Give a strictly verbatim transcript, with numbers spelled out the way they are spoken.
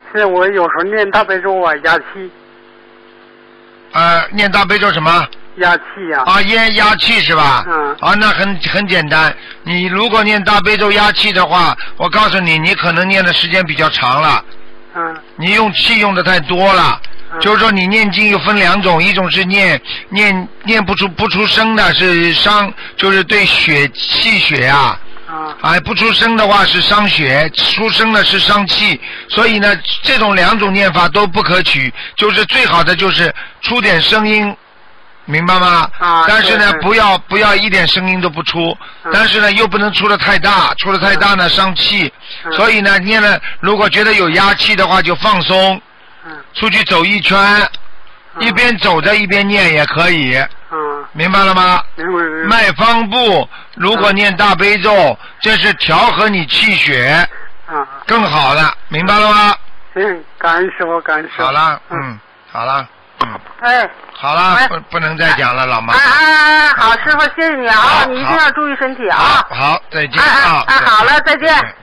是我有时候念大悲咒啊，压气。 呃，念大悲咒什么？ 压气呀、 啊。啊，压压气是吧？ 嗯。 啊，那很很简单。你如果念大悲咒压气的话，我告诉你，你可能念的时间比较长了。 嗯。 你用气用的太多了。嗯、就是说，你念经又分两种，一种是念念念不出不出声的，是伤，就是对血气血啊。啊。哎，不出声的话是伤血，出声的是伤气，所以呢，这种两种念法都不可取，就是最好的就是出点声音，明白吗？啊。但是呢，不要不要一点声音都不出，嗯、但是呢又不能出的太大，出的太大呢伤气，嗯、所以呢念了，如果觉得有压气的话就放松，嗯、出去走一圈，嗯、一边走着一边念也可以。嗯，明白了吗？ 明白明白。 脉方部如果念大悲咒，嗯、这是调和你气血，啊，更好了，明白了吗？ 行，感恩师傅，感恩师傅。 好了，嗯，好了，嗯。 哎。 好了，不不能再讲了，老妈。 哎哎哎，好，师傅，谢谢你啊，你一定要注意身体啊。 好，好，再见啊。 哎哎，好了，再见。